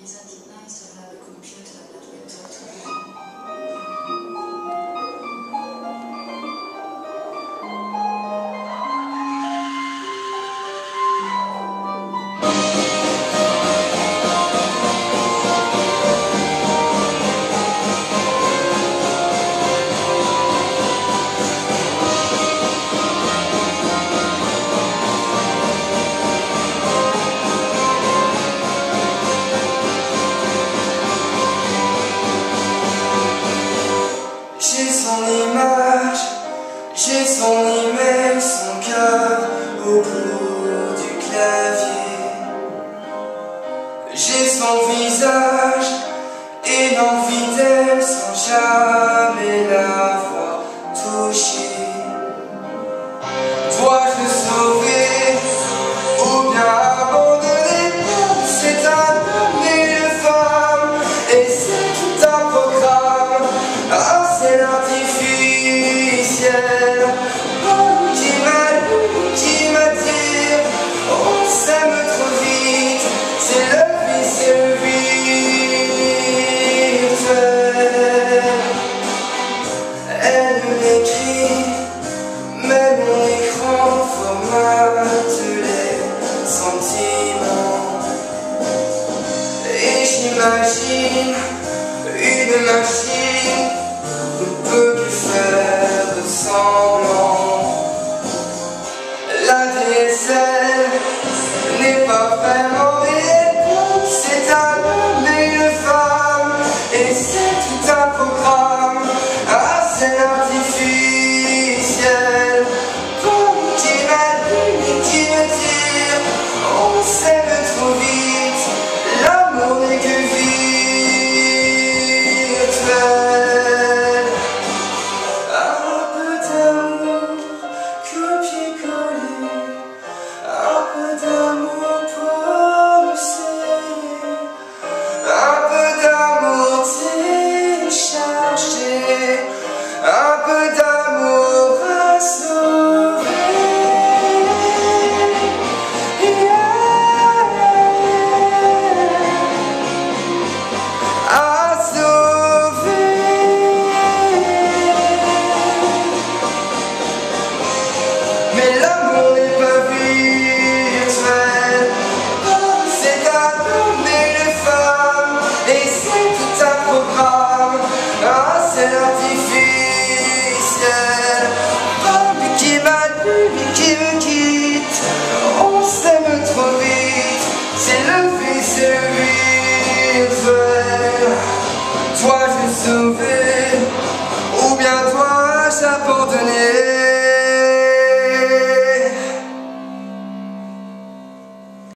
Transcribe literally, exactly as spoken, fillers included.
Isn't it nice to have a computer that will talk to you? J'ai son image, j'ai son email, son cœur au bout du clavier. J'ai son visage et l'envie d'elle sans jamais l'avoir touchée. Dois-je le sauver ou bien abandonner? C'est un homme et une femme et c'est tout un programme. Ah, c'est artificiel. Oh, qui m'allume, qui m'attire. On s'aime trop vite. C'est le vice, c'est le virtuel. Elle m'écrit, mais mon écran formate les sentiments. Et j'imagine une machine ne peut plus faire de semblant. La D S L n'est pas vraiment réelle, c'est un homme et une femme, et c'est tout un programme. Ah, c'est artificiel. Comme qui m'allume et qui me tire, on s'aime trop vite, l'amour n'est que virtuel. Un peu d'amour, copier-coller, un peu d'amour pour me serrer, un peu d'amour téléchargé, un peu d'amour à sauver. Yeah. À sauver. Mais l'amour n'est pas virtuel. C'est un homme et une femme, et c'est tout un programme. Ah, c'est artificiel. Homme qui m'allume et qui me quitte, on s'aime trop vite. C'est le vice, c'est le virtuel. Dois-je le sauver ou bien toi?